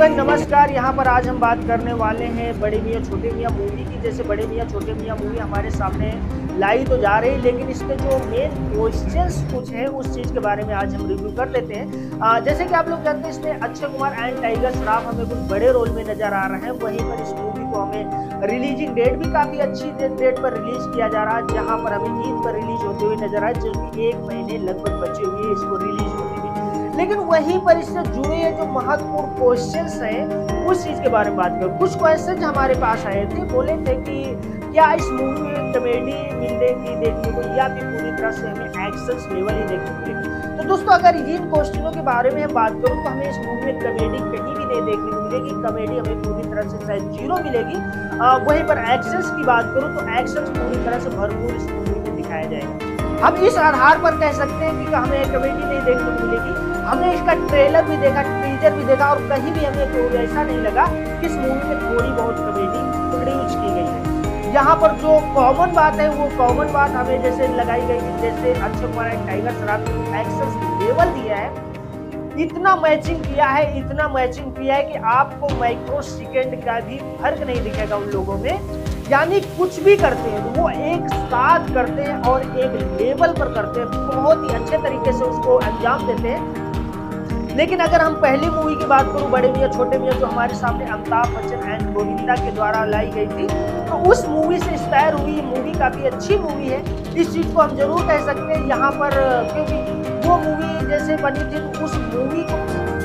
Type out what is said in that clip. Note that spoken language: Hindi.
नमस्कार। यहाँ पर आज हम बात करने वाले हैं बड़े मियाँ छोटे मियाँ मूवी की। जैसे बड़े मियाँ छोटे मियाँ मूवी हमारे सामने लाई तो जा रही है, लेकिन इसके जो मेन क्वेश्चंस कुछ है उस चीज़ के बारे में आज हम रिव्यू कर लेते हैं। जैसे कि आप लोग जानते हैं इसमें अक्षय कुमार एंड टाइगर श्रॉफ हमें कुछ बड़े रोल में नजर आ रहे हैं। वहीं पर इस मूवी को हमें रिलीजिंग डेट भी काफ़ी अच्छी डेट पर रिलीज किया जा रहा है, जहाँ पर हमें ईद पर रिलीज होते हुए नजर आए, जो कि 1 महीने लगभग बचे हुए है इसको रिलीज होते हुए। लेकिन वहीं पर इससे जुड़े जो महत्वपूर्ण क्वेश्चंस हैं उस चीज के बारे में बात करें। कुछ क्वेश्चंस हमारे पास आए थे, बोले थे कि क्या इस मूवी में कॉमेडी मिलेगी देखने को या फिर पूरी तरह से हमें एक्शन लेवल ही देखने को मिलेगी। तो दोस्तों अगर इन क्वेश्चनों के बारे में हम बात करूं तो हमें इस मूवी में कॉमेडी कहीं भी नहीं देखने को मिलेगी। कॉमेडी हमें पूरी तरह से शायद जीरो मिलेगी। वहीं पर एक्शन की बात करूँ तो एक्शन पूरी तरह से भरपूर इस मूवी में दिखाया जाएगा। हम इस आधार पर कह सकते हैं कि हमें कॉमेडी नहीं देखने को मिलेगी। हमने इसका ट्रेलर भी देखा, टीजर भी देखा और कहीं भी हमें तो ऐसा नहीं लगा कि इस मूवी में थोड़ी बहुत कॉमेडी इंट्रोड्यूस की गई है। यहाँ पर जो कॉमन बात है वो कॉमन बात हमें जैसे लगाई गई कि जैसे अक्षय कुमार टाइगर श्रॉफ ने एक्शन लेवल दिया है, इतना मैचिंग किया है कि आपको माइक्रो सेकेंड का भी फर्क नहीं दिखेगा उन लोगों में। यानी कुछ भी करते हैं तो वो एक साथ करते हैं और एक लेवल पर करते हैं, बहुत ही अच्छे तरीके से उसको अंजाम देते हैं। लेकिन अगर हम पहली मूवी की बात करूं बड़े मियाँ छोटे मियाँ, जो हमारे सामने अमिताभ बच्चन एंड गोविंदा के द्वारा लाई गई थी, तो उस मूवी से इंस्पायर हुई मूवी काफी अच्छी मूवी है। इस चीज को हम जरूर कह सकते हैं यहाँ पर, क्योंकि वो मूवी जैसे बनी थी तो उस मूवी को